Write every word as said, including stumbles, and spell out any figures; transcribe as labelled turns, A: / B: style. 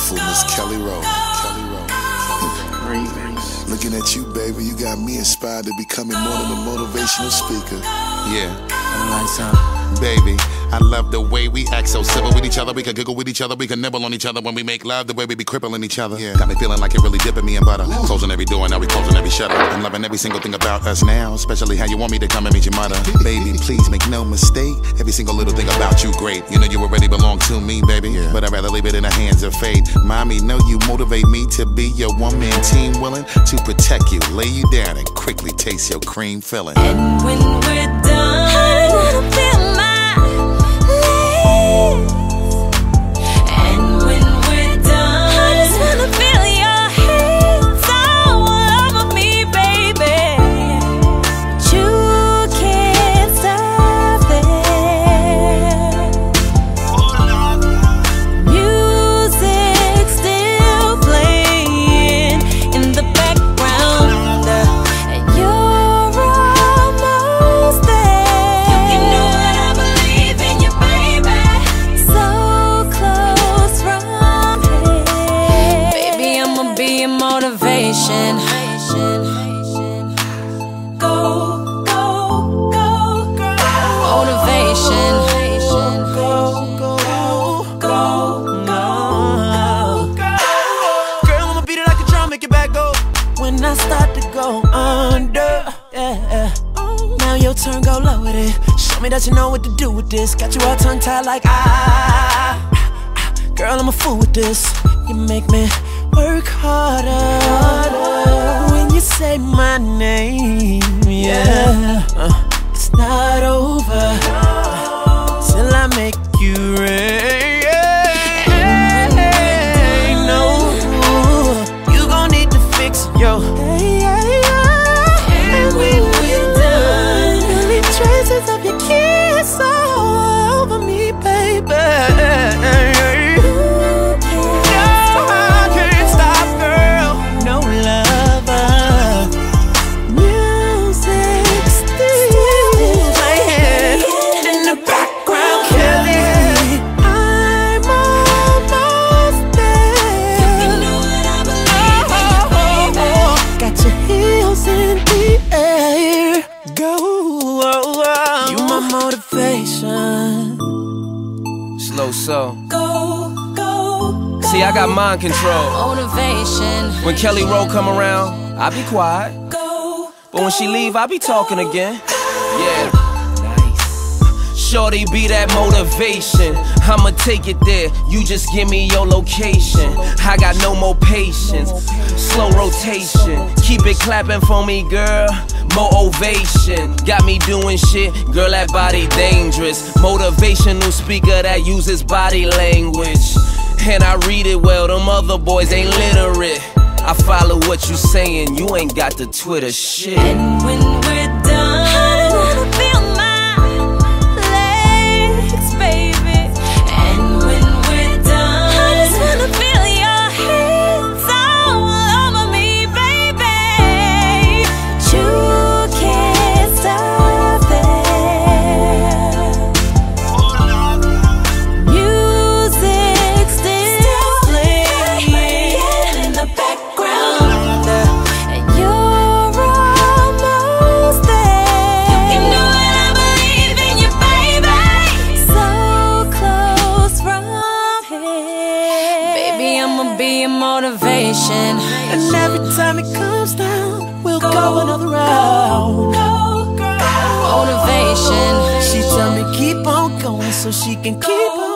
A: beautiful Miss Kelly Rowe. Kelly Rowe.
B: Remix.
A: Looking at you, baby, you got me inspired to becoming more than a motivational speaker.
C: Yeah.
B: Like something.
C: Baby, I love the way we act so civil with each other. We can giggle with each other, we can nibble on each other when we make love. The way we be crippling each other, yeah. Got me feeling like it really dipping me in butter. Closing every door, now we closing every shutter. I'm loving every single thing about us now, especially how you want me to come and meet your mother. Baby, please make no mistake, every single little thing about you great. You know you already belong to me, baby, yeah. But I'd rather leave it in the hands of fate. Mommy, know you motivate me to be your one-man team, willing to protect you, lay you down, and quickly taste your cream filling.
D: And when we're done, I wanna feel my and when we're done, I just wanna feel your hands all over me, baby. You can't stop it. Music still playing in the background, and you're almost there. You can know that I believe in you, baby. So close from here. Baby, I'ma be your motivation. Go, go, go, go. Motivation. Go, go, go, go, go.
B: Girl, I'ma beat it like a drum, make your back go when I start to go under. Yeah. Now your turn, go low with it. Show me that you know what to do with this. Got you all tongue tied like ah. Girl, I'm a fool with this. You make me work harder when you say my name. Yeah, uh, it's not over till I make you rain. No, you gon' need to fix yo.
D: And when we're done,
B: You leave traces of your kiss all over me, baby.
E: Slow so.
D: go, go, go.
E: See, I got mind control.
D: Motivation.
E: When Kelly Rowe come around, I be quiet.
D: Go,
E: But when she leave, I be talking again. Yeah. Nice. Shorty be that motivation. I'ma take it there. You just give me your location. I got no more patience. Slow rotation. Keep it clapping for me, girl. More ovation. Got me doing shit. Girl, that body dangerous. Motivational speaker that uses body language. And I read it well. Them other boys ain't literate. I follow what you saying, you ain't got the Twitter shit.
D: and when we're done, I wanna feel my legs, baby. And when we're done, I just wanna feel your hands all over me, baby. You can't stop it. Music still playing in the background, and you're almost there. You can know that I believe in you, baby. So close from here. Baby, I'ma be your motivation.
B: And every time it comes down, we'll go another round.
D: Go, go,
B: Motivation. She tell me keep on going so she can keep on